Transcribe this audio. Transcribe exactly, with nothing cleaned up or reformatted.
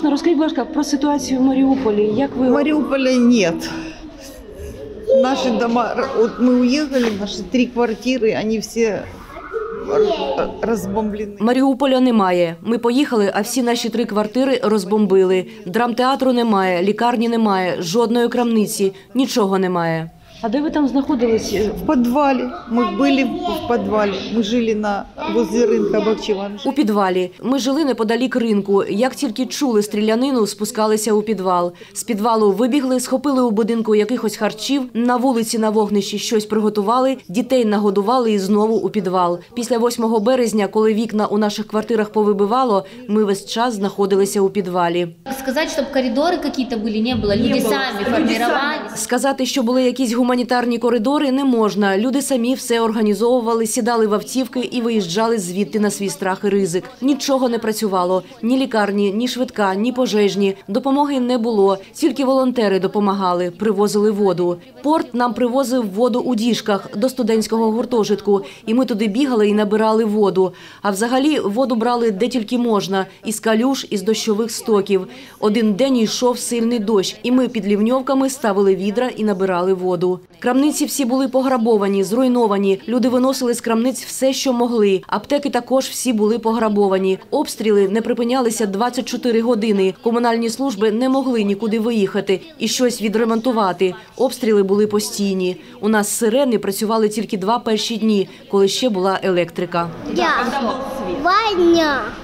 Розкажіть, будь ласка, про ситуацію в Маріуполі. Як ви... В Мариуполе нет. Наши дома, вот мы уехали, наши три квартиры, они все розбомблені. Маріуполя немає. Ми поїхали, а всі наші три квартири розбомбили. Драмтеатру немає, лікарні немає, жодної крамниці, нічого немає. А де ви там знаходились? В підвалі. Ми були в підвалі. Ми жили на возле ринку Бахчеван. У підвалі. Ми жили неподалік ринку. Як тільки чули стрілянину, спускалися у підвал. З підвалу вибігли, схопили у будинку якихось харчів, на вулиці на вогнищі щось приготували, дітей нагодували і знову у підвал. Після восьмого березня, коли вікна у наших квартирах повибивало, ми весь час знаходилися у підвалі. Сказати, щоб коридори якісь були, не було. Люди самі формували. Сказати, що були якісь гуманітарні коридори, не можна. Люди самі все організовували, сідали в автівки і виїжджали звідти на свій страх і ризик. Нічого не працювало. Ні лікарні, ні швидка, ні пожежні. Допомоги не було. Тільки волонтери допомагали, привозили воду. Порт нам привозив воду у діжках до студентського гуртожитку. І ми туди бігали і набирали воду. А взагалі воду брали де тільки можна. Із калюж, із дощових стоків. Один день йшов сильний дощ. І ми під лівньовками ставили відра і набирали воду. Крамниці всі були пограбовані, зруйновані. Люди виносили з крамниць все, що могли. Аптеки також всі були пограбовані. Обстріли не припинялися двадцять чотири години. Комунальні служби не могли нікуди виїхати і щось відремонтувати. Обстріли були постійні. У нас сирени працювали тільки два перші дні, коли ще була електрика. Я. Ваня.